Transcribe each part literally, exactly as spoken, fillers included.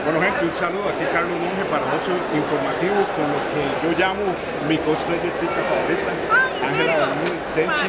Bueno gente, un saludo, aquí Carlos Monge para Ocio Informativo con lo que yo llamo mi cosplayer tica favorita, Ángela Bermúdez, Tenchi.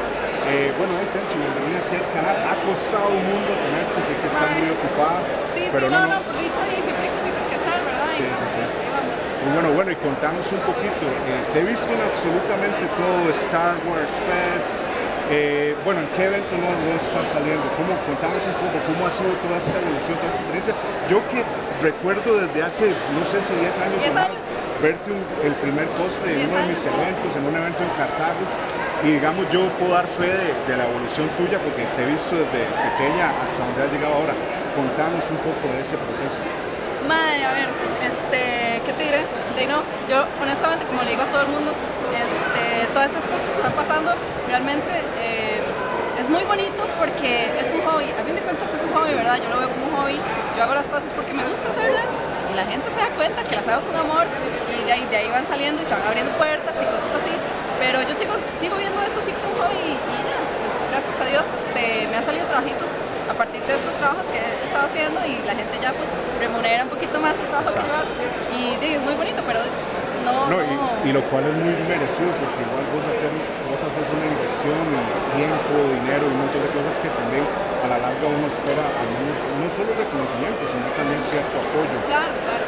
Eh, bueno, eh, Tenchi, bienvenida aquí al canal. Ha costado un mundo tenerte, sé que estás muy ocupada. Sí, pero sí, no, no, no, no, por dicha y siempre hay cositas que hacer, ¿verdad? Sí, y, sí, sí. Ahí vamos. Y bueno, bueno, y contanos un poquito. Eh, te he visto en absolutamente todo, Star Wars Fest. Eh, bueno, ¿en qué evento no, no estás saliendo? ¿Cómo, contanos un poco cómo ha sido toda esta evolución, toda esta experiencia? Yo que recuerdo desde hace, no sé si diez años o más, verte un, el primer cosplay en uno de mis eventos, en un evento en Cartago, y digamos yo puedo dar fe de, de la evolución tuya porque te he visto desde pequeña hasta donde has llegado ahora. Contanos un poco de ese proceso. Mae, a ver, este, ¿qué te diré? De no, yo honestamente, como le digo a todo el mundo, este, todas estas cosas que están pasando, realmente eh, es muy bonito porque es un hobby, a fin de cuentas es un hobby, ¿verdad? Yo lo veo como un hobby, yo hago las cosas porque me gusta hacerlas y la gente se da cuenta que las hago con amor y de ahí, de ahí van saliendo y se van abriendo puertas y cosas así, pero yo sigo, sigo viendo esto así como un hobby y, y ya, pues gracias a Dios este, me han salido trabajitos a partir de estos trabajos que he estado haciendo y la gente ya pues remunera un poquito más el trabajo que yo hago y digo, es muy bonito, pero no... No, no. Y, y lo cual es muy merecido porque igual vos haces, vos haces una inversión en tiempo, dinero y un montón de cosas que también a la larga uno espera al menos, no solo reconocimiento, sino también cierto apoyo. Claro, claro.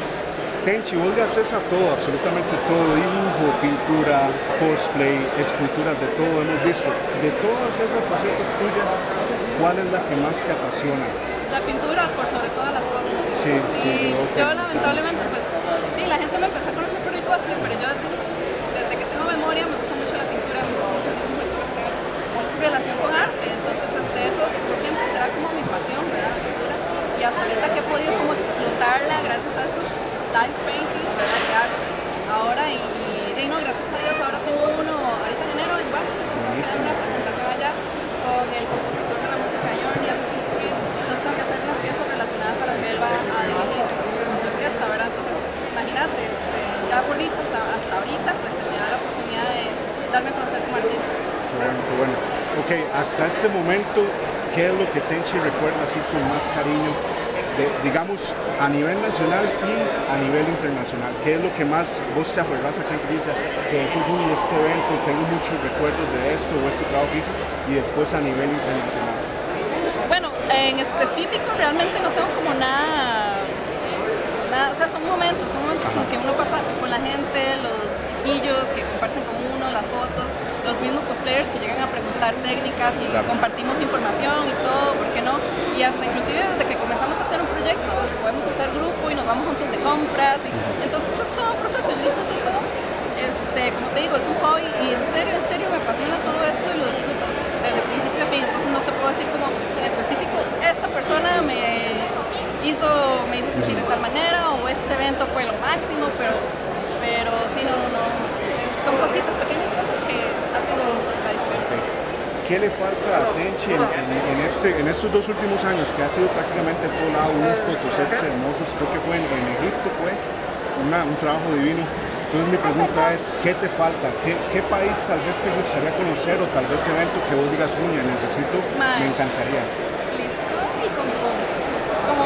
Tenchi, vos le haces a todo, absolutamente todo, dibujo, pintura, cosplay, esculturas, de todo hemos visto. De todas esas facetas tuyas, ¿cuál es la que más te apasiona? La pintura por sobre todas las cosas. Sí, sí. sí Okay, yo lamentablemente, pues, sí, la gente me empezó a conocer por el cosplay, pero yo desde, desde que tengo memoria me gusta mucho la pintura, me gusta mucho el dibujo y todo lo que tenga relación con arte. Entonces, este, eso por siempre será como mi pasión, ¿verdad? La pintura. Y hasta ahorita que he podido como explotarla gracias a estos live paintings, ¿verdad? Que hago ahora y, y no, gracias a Dios ahora tengo uno, ahorita en enero en Washington, tengo que hacer una presentación allá con el compositor de la música Jordi Assassin's Creed. Entonces tengo que hacer unas piezas relacionadas a lo que él va a dirigir con su orquesta, ¿verdad? Entonces, imagínate, este, ya por dicho, hasta, hasta ahorita, pues se me da la oportunidad de darme a conocer como artista. Bueno, bueno. Ok, hasta este momento, ¿qué es lo que Tenchi recuerda así con más cariño? De, digamos, a nivel nacional y a nivel internacional, ¿qué es lo que más vos te aferrás a que dice que decís, uy, este evento, tengo muchos recuerdos de esto o este trabajo que hice, y después a nivel internacional? Bueno, en específico realmente no tengo como nada, nada, o sea, son momentos, son momentos como que uno pasa con la gente, los chiquillos que comparten con uno, las fotos, los mismos cosplayers que llegan a preguntar técnicas y claro, compartimos información y todo, ¿por qué no? Y hasta inclusive desde que comenzamos a hacer un proyecto, podemos hacer grupo y nos vamos juntos de compras, y entonces es todo un proceso, yo disfruto todo, este, como te digo, es un hobby y en serio, en serio me apasiona todo esto y lo disfruto desde principio a fin, entonces no te puedo decir como en específico, esta persona me hizo, me hizo sentir de tal manera o este evento fue lo máximo, pero, pero sí, no, no, son cositas, pequeñas cosas que hacen la diferencia. ¿Qué le falta a Tenchi en, en, en, este, en estos dos últimos años, que ha sido prácticamente en todo lado, unos fotosets hermosos, creo que fue en, en Egipto, fue una, un trabajo divino? Entonces mi pregunta es, ¿qué te falta? ¿Qué, qué país tal vez te gustaría conocer o tal vez evento que vos digas, uy, necesito, Man, me encantaría? Jalisco y Comic Con. Es como,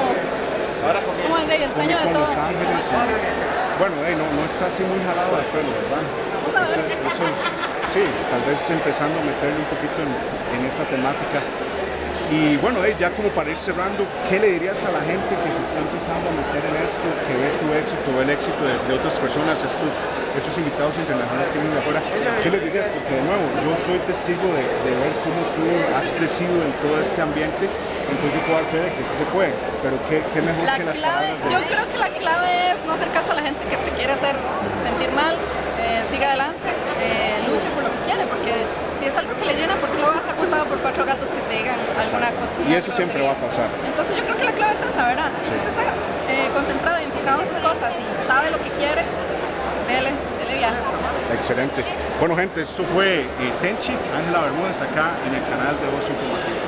es como el, el sueño de todos. Los Ángeles, sí. Bueno, hey, no, no está así muy jalado de pelo, ¿verdad? Vamos a ver. Eso, eso es, sí, tal vez empezando a meterle un poquito en, en esa temática. Y bueno, hey, ya como para ir cerrando, ¿qué le dirías a la gente que se está empezando a meter en esto, que ve tu éxito, ve el éxito de, de otras personas, estos, estos invitados internacionales que vienen de afuera? ¿Qué les dirías? Porque de nuevo, yo soy testigo de, de ver cómo tú has crecido en todo este ambiente, entonces yo puedo dar fe de que sí se puede, pero qué, qué mejor la que las clave, palabras de... Yo creo que la clave es no hacer caso a la gente que te quiere hacer sentir mal, eh, siga adelante, eh, luche por lo que quiere, porque si es algo que le llena, ¿por qué lo va a dejar botado por cuatro gatos que te digan alguna cosa? Y eso siempre va a pasar. Entonces yo creo que la clave es esa, ¿verdad? Si usted está eh, concentrado y enfocado en sus cosas y sabe lo que quiere, dele, dele viaje. Excelente. Bueno gente, esto fue eh, Tenchi, Ángela Bermúdez acá en el canal de Ocio Informativo.